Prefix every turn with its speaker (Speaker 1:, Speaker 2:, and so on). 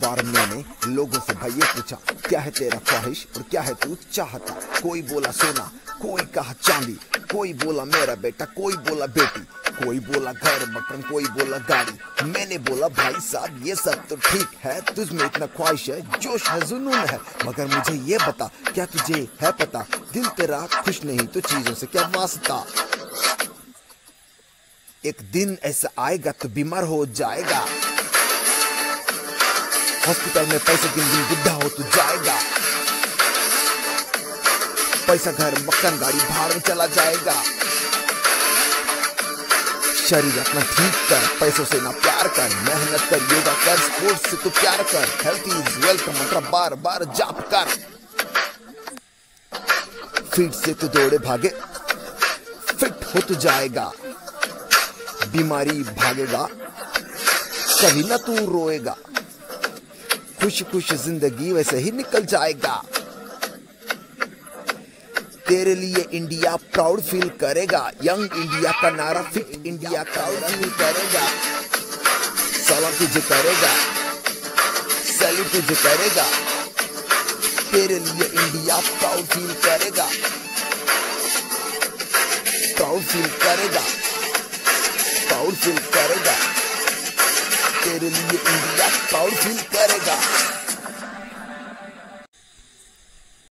Speaker 1: बार मैंने लोगों से भाई ये पूछा, क्या है तेरा ख्वाहिश और क्या है तू चाहता। कोई बोला सोना, कोई कहा चांदी, कोई बोला मेरा बेटा, कोई बोला बेटी, कोई बोला घर मकान, कोई बोला गाड़ी। मैंने बोला भाई साहब ये सब तो ठीक है, तुझमें इतना ख्वाहिश है, जोश है, जुनून है, मगर मुझे ये बता, क्या तुझे है पता, दिल तेरा खुश नहीं तो चीजों से क्या वास्ता। एक दिन ऐसा आएगा तो बीमार हो जाएगा, हॉस्पिटल में पैसे गिन गिन बुढ़ा हो तो जाएगा। पैसा घर मकान गाड़ी भाड़ में चला जाएगा। शरीर अपना ठीक कर, पैसों से ना प्यार कर, मेहनत कर, योगा कर, स्पोर्ट्स से तो प्यार कर, हेल्थ इज वेल्थ का मंत्र बार बार जाप कर। फीट से तो दौड़े भागे, फिट हो तो जाएगा। बीमारी भागेगा, कभी ना तू रोएगा। खुश खुश जिंदगी वैसे ही निकल जाएगा। तेरे लिए इंडिया प्राउड फील करेगा, यंग इंडिया का नारा फिट इंडिया प्राउड फील करेगा। सलाम तुझे करेगा, सैल्यूट तुझे करेगा। तेरे लिए इंडिया प्राउड फील करेगा, प्राउड फील करेगा, प्राउड फील करेगा। तेरे लिए इंडिया प्राउड फील करेगा।